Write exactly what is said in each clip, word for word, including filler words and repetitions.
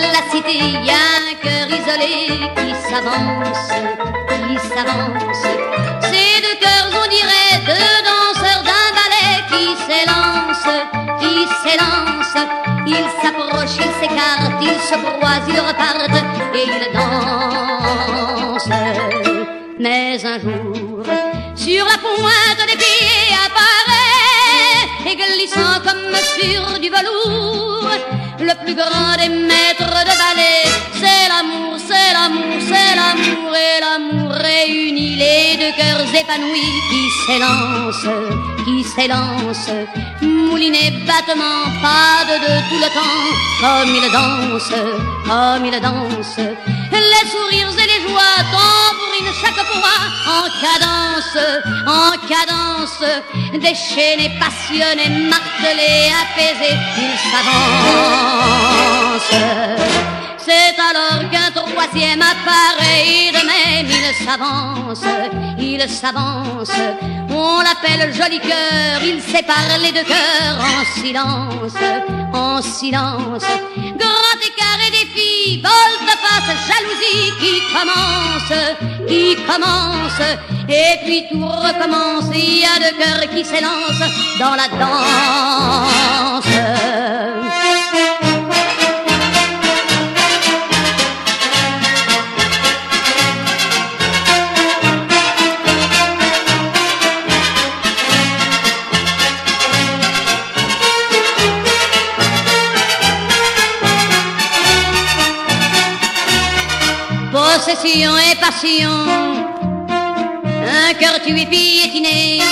la cité, y a un cœur isolé qui s'avance, qui s'avance. Ces deux cœurs, on dirait deux danseurs d'un ballet qui s'élancent, qui s'élancent. Ils s'approchent, ils s'écartent, ils se croisent, ils repartent et ils dansent. Mais un jour, sur la pointe des pieds apparaît, et glissant comme sur du velours, le plus grand des maîtres de ballet. C'est l'amour, c'est l'amour, c'est l'amour, et l'amour réunit les deux cœurs épanouis qui s'élancent, qui s'élancent, moulinés, battements, pas de deux tout le temps, comme ils dansent, comme ils dansent. Les sourires et les joies tambourinent chaque fois en cadence, en cadence, déchaînés, passionnés, martelés, apaisés, ils s'avancent. C'est alors qu'un troisième apparaît et de même il s'avance, il s'avance. On l'appelle joli cœur, il sépare les deux cœurs en silence, en silence. Grand écart et défi, volte-face, jalousie qui commence, qui commence. Et puis tout recommence, il y a deux cœurs qui s'élancent dans la danse. Possession et passion, un cœur tué piétiné,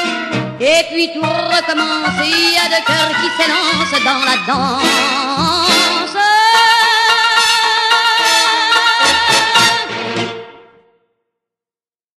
et puis tout recommence, il y a deux cœurs qui s'élancent dans la danse.